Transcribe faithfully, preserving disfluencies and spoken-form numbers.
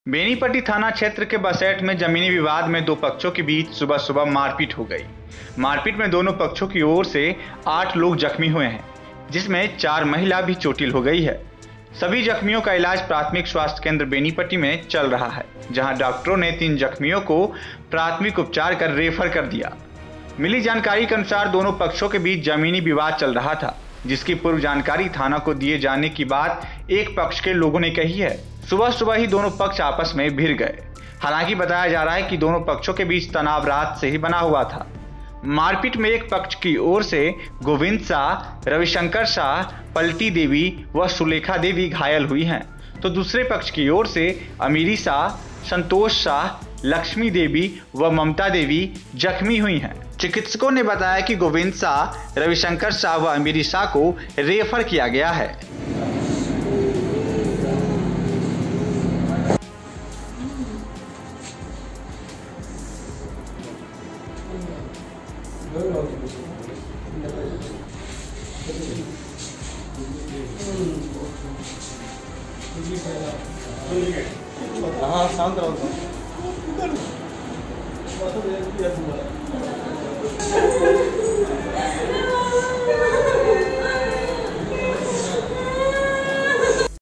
बेनीपट्टी थाना क्षेत्र के बसेठ में जमीनी विवाद में दो पक्षों के बीच सुबह सुबह मारपीट हो गई। मारपीट में दोनों पक्षों की ओर से आठ लोग जख्मी हुए हैं, जिसमें चार महिला भी चोटिल हो गई है। सभी जख्मियों का इलाज प्राथमिक स्वास्थ्य केंद्र बेनीपट्टी में चल रहा है, जहां डॉक्टरों ने तीन जख्मियों को प्राथमिक उपचार कर रेफर कर दिया। मिली जानकारी के अनुसार दोनों पक्षों के बीच जमीनी विवाद चल रहा था, जिसकी पूर्व जानकारी थाना को दिए जाने की बात एक पक्ष के लोगों ने कही है। सुबह सुबह ही दोनों पक्ष आपस में भिड़ गए। हालांकि बताया जा रहा है कि दोनों पक्षों के बीच तनाव रात से ही बना हुआ था। मारपीट में एक पक्ष की ओर से गोविंद शाह, रविशंकर शाह, पलटी देवी व सुलेखा देवी घायल हुई हैं, तो दूसरे पक्ष की ओर से अमीरी शाह, संतोष शाह, लक्ष्मी देवी व ममता देवी जख्मी हुई हैं। चिकित्सकों ने बताया कि गोविंद शाह, रविशंकर शाह व अमीरी शाह को रेफर किया गया है। हाँ शांत रहो।